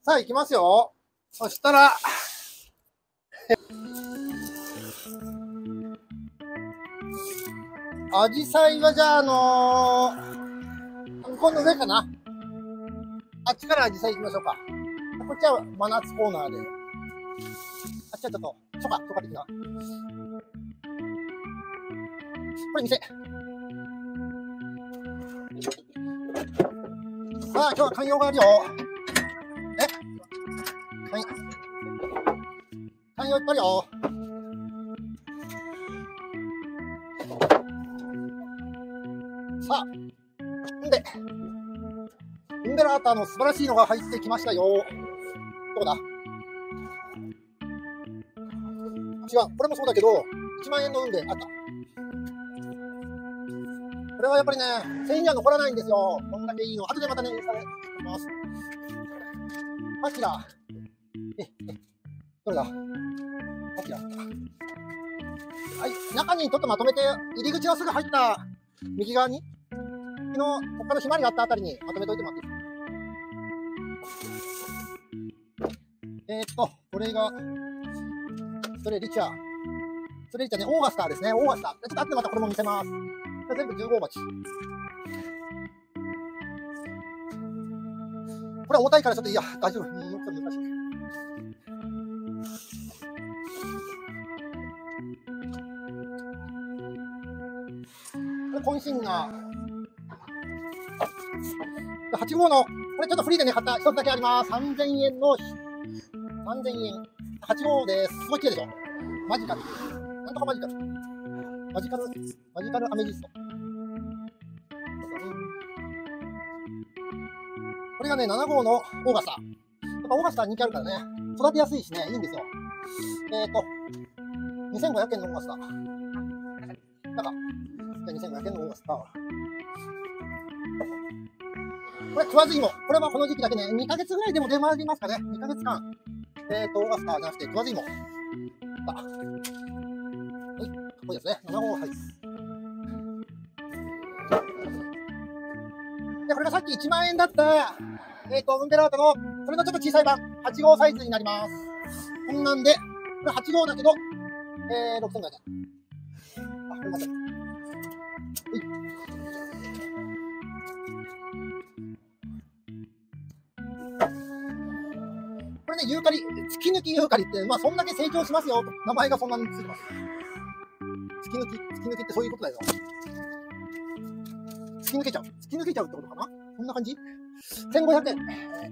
さあ、行きますよ。そしたら、アジサイはじゃあ、向こうの上かな。あっちからアジサイ行きましょうか。こっちは真夏コーナーで。あっちはちょっと、初夏的な。これ店。さあ、今日は観葉があるよ。観葉いっぱいあるよ。さあ、ウンベラータの素晴らしいのが入ってきましたよ。どこだ？違う、これもそうだけど、1万円のウンベあった。これはやっぱりね、1000円には残らないんですよ。こんだけいいの。後でまたね、インスタで撮ります。パキラ。どれだ？パキラ。はい、中にちょっとまとめて、入り口のすぐ入った右側に、他のひまわりがあったあたりにまとめておいてもらっていいですか？これが、それリチャーね、オーガスターですね、オーガスター。ちょっと後でまたこれも見せます。全部15鉢。これ重たいからちょっといや、大丈夫。難しい。これ渾身な。8号の、これちょっとフリーでね、買った一つだけあります。3000円の、3000円。8号です。すごい綺麗でしょ？マジカル。なんとかマジカル。マジカルアメジスト。これがね、7号のオーガスター。やっぱオーガスター人気あるからね、育てやすいしね、いいんですよ。2500円のオーガスター。なんか、2500円のオーガスター。これ食わず芋。これはこの時期だけね、2ヶ月ぐらいでも出回りますかね。2ヶ月間。オーガスターじゃなくて食わず芋。はい、かっこいいですね。7号ハイス。で、これがさっき1万円だった、ウンベラータの、それのちょっと小さい版、8号サイズになります。こんなんで、これ8号だけど、6500円。あ、これません。これね、ユーカリ、月抜きユーカリって、まあそんだけ成長しますよ。名前がそんなについてます。月抜きってそういうことだよ。突き抜けちゃうってことかな？こんな感じ？ 1500 円。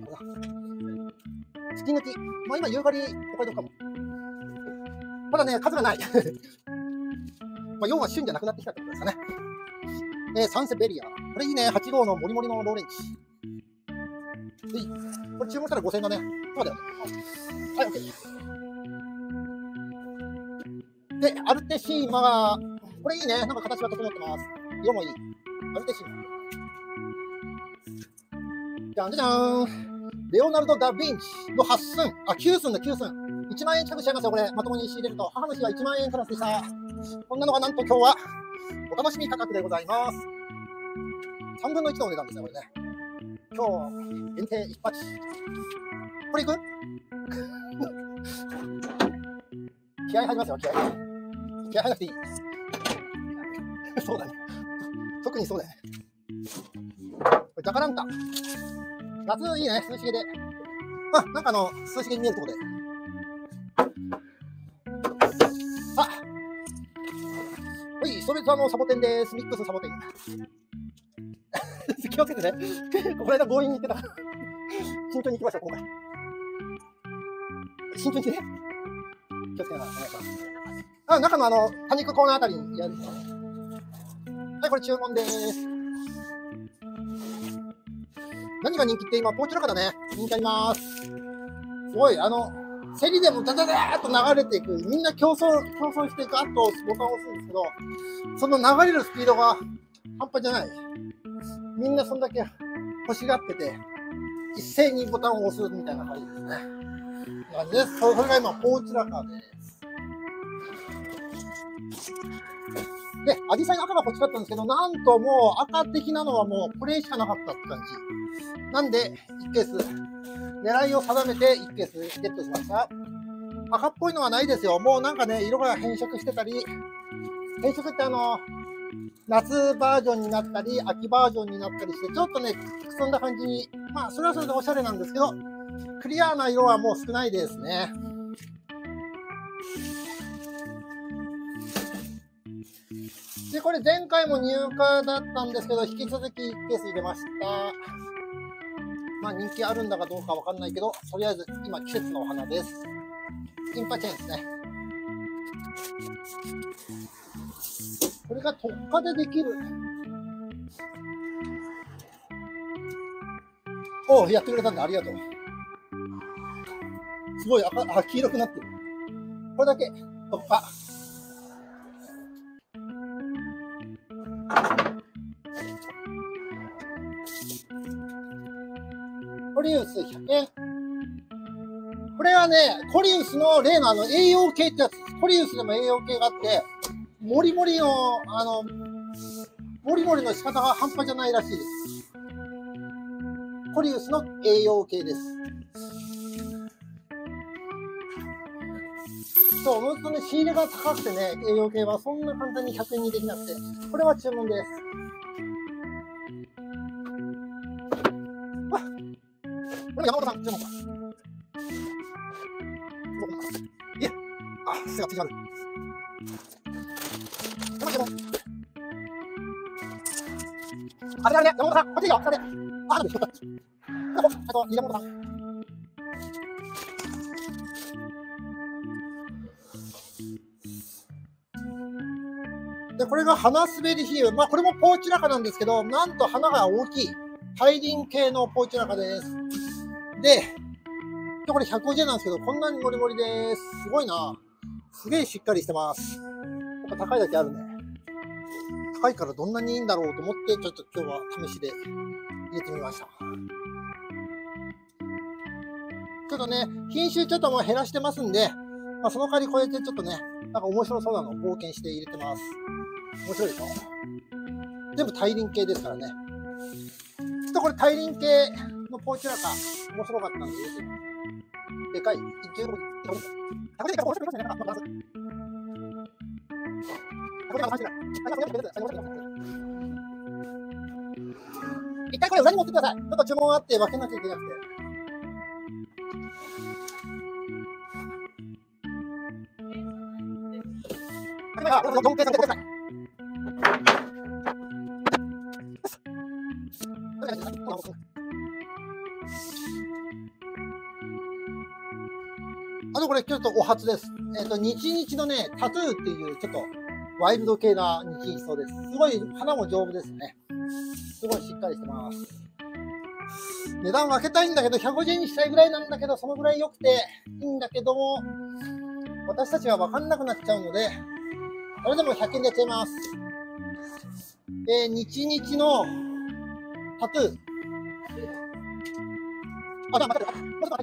突き抜き。まあ今、ユーカリ、お買い得かも。まだね、数がない。まあ要は旬じゃなくなってきたってことですかね。サンセベリア。これいいね。8号のモリモリのローレンチ。これ注文したら5000円だね。そうだよね。はい、OK。で、アルテシーマが、これいいね。なんか形が整ってます。色もいい。アルテシーマ。じゃんじゃーん。レオナルド・ダ・ヴィンチの8寸。あ、9寸だ、9寸。1万円近くしちゃいますよ、これ。まともに仕入れると。母の日は1万円プラスでした。こんなのがなんと今日は、お楽しみ価格でございます。3分の1のお値段ですね、これね。今日、限定1鉢。これいく？気合入りますよ、気合入らなくていい。そうだね。特にそうだよね。これジャカランタ。夏いいね、涼しげで。あ、なんか涼しげに見えるところで。さあ。はい、それとサボテンです。ミックスサボテン。気をつけてね。この間強引に言ってた。慎重に行きましょう、今回。慎重にね。気をつけながらお願いします。あ、中の多肉コーナーあたりにやる。はい、これ注文です。何が人気って今、ポーチラカだね。人気あります。すごい、競りでもダダダーっと流れていく。みんな競争してガッとボタンを押すんですけど、その流れるスピードが半端じゃない。みんなそんだけ欲しがってて、一斉にボタンを押すみたいな感じですね。それが今、ポーチラカです。 で、アジサイの赤が欲しかったんですけど、なんともう赤的なのはもうこれしかなかったって感じ。なんで、1ケース、狙いを定めて1ケースゲットしました。赤っぽいのはないですよ。もうなんかね、色が変色してたり、変色って夏バージョンになったり、秋バージョンになったりして、ちょっとね、くすんだ感じに、まあ、それはそれでおしゃれなんですけど、クリアな色はもう少ないですね。で、これ前回も入荷だったんですけど、引き続き1ケース入れました。まあ人気あるんだかどうかわかんないけど、とりあえず今季節のお花です。インパチェンですね。これが特化でできる。おう、やってくれたんだ。ありがとう。すごい黄色くなってる。これだけ特化。コリウス100円。これはね、コリウスの例の栄養系ってやつ。コリウスでも栄養系があって、モリモリの仕方が半端じゃないらしいです。コリウスの栄養系です。そう、ほんとね、仕入れが高くてね、栄養系はそんな簡単に100円にできなくて、これは注文です。これ山本さん、注文か。いえ、背が違う。注文。あれね、山本さん、こっちいいよ、あれ。なんでしょうか。山本さん。で、これが花滑り比喩。まあ、これもポーチラカなんですけど、なんと花が大きい。大輪系のポーチラカです。で、これ150円なんですけど、こんなにモリモリです。すごいな。すげえしっかりしてます。やっぱ高いだけあるね。高いからどんなにいいんだろうと思って、ちょっと今日は試しで入れてみました。ちょっとね、品種ちょっともう減らしてますんで、まあ、その代わりこうやってちょっとね、なんか面白そうなのを冒険して入れてます。面白いでしょ？全部大輪系ですからね。ちょっとこれ大輪系のポーチラカ、面白かったんで入れてみます。でかい。一回これ裏に持ってください。ちょっと注文あって分けなきゃいけなくて。4計算ください。これちょっとお初です。日々のね、タトゥーっていうちょっとワイルド系な日々そうです。すごい花も丈夫ですね。すごいしっかりしてます。値段分けたいんだけど、150円にしたいぐらいなんだけど、そのぐらい良くていいんだけども、私たちは分かんなくなっちゃうので、それでも100円でやっちゃいます。日々のタトゥー。あ、待って、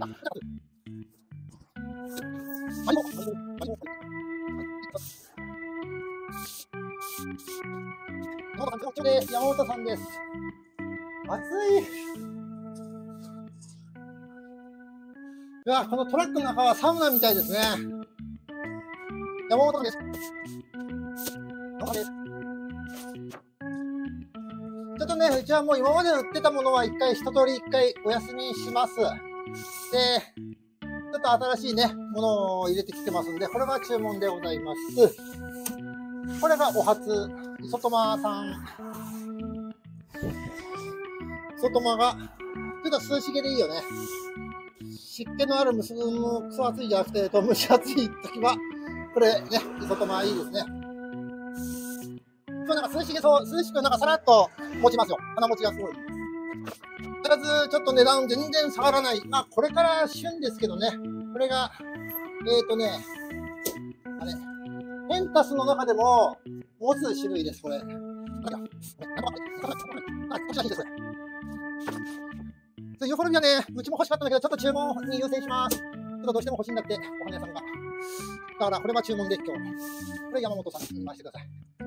山本さんです。暑い。うわ、このトラックの中はサウナみたいですね。山本さんです。ちょっとね、うちはもう今まで売ってたものは一回、一通り一回お休みします。で、ちょっと新しいね、ものを入れてきてますんで、これが注文でございます。これがお初、磯友さん。磯友が、ちょっと涼しげでいいよね。湿気のあるクソ暑いじゃなくて、蒸し暑い時は、これね、磯友いいですね。今日なんか涼しくなんかさらっと持ちますよ。花持ちがすごい。必ずちょっと値段全然下がらない。まあ、これから旬ですけどね。これが、あれ、ペンタスの中でも持つ種類です、これ。こちらいいです。ユーフォルビアね、うちも欲しかったんだけど、ちょっと注文に優先します。ちょっとどうしても欲しいんだって、お花屋さんが。だから、これは注文で今日。これ山本さんに回してください。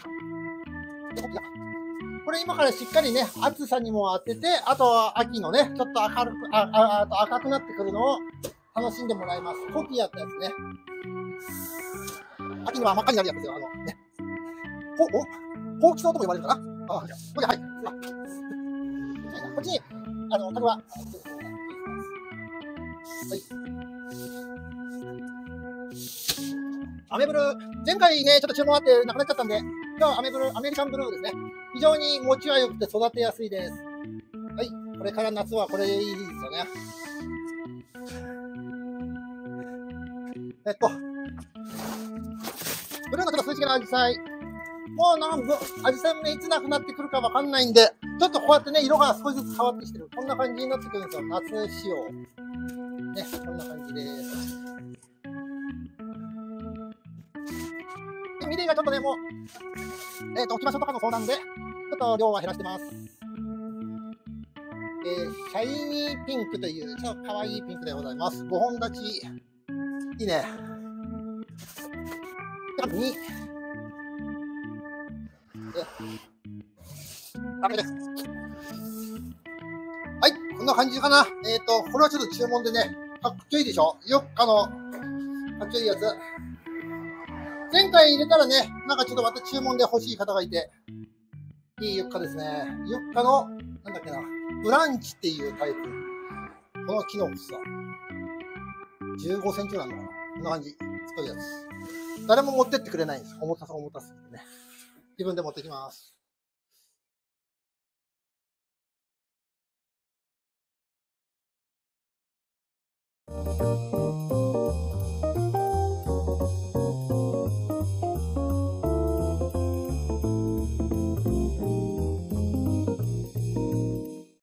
これ今からしっかりね、暑さにも当てて、あとは秋のね、ちょっと明るく、あと赤くなってくるのを楽しんでもらいます。コピーやったやつね。秋には真っ赤になるやつですよ。ね。ほうきそうとも言われるかな。これ、はい。こっちに、竹は、はい。アメブルー、前回ね、ちょっと注文あってなくなっちゃったんで、今日はアメリカンブルーですね。非常に持ちは良くて育てやすいです。はい。これから夏はこれでいいですよね。ブルーのちょっと涼しげなアジサイ。もうなんか、アジサイもね、いつなくなってくるかわかんないんで、ちょっとこうやってね、色が少しずつ変わってきてる。こんな感じになってくるんですよ。夏仕様。ね、こんな感じです。で、ミレイがちょっとね、もう、置き場所とかの相談で、ちょっと量は減らしてます。シャイニーピンクという、ちょっと可愛いピンクでございます。5本立ち。いいね。2。ダメです。はい、こんな感じかな。これはちょっと注文でね、かっちょいいでしょ。4日の、かっちょいいやつ。前回入れたらね、なんかちょっとまた注文で欲しい方がいて、いいユッカですね。ユッカの、なんだっけな、ブランチっていうタイプ。この木の太さ。15センチなのかな。こんな感じ。太いやつ。誰も持ってってくれないんです。重たすぎてね。自分で持ってきます。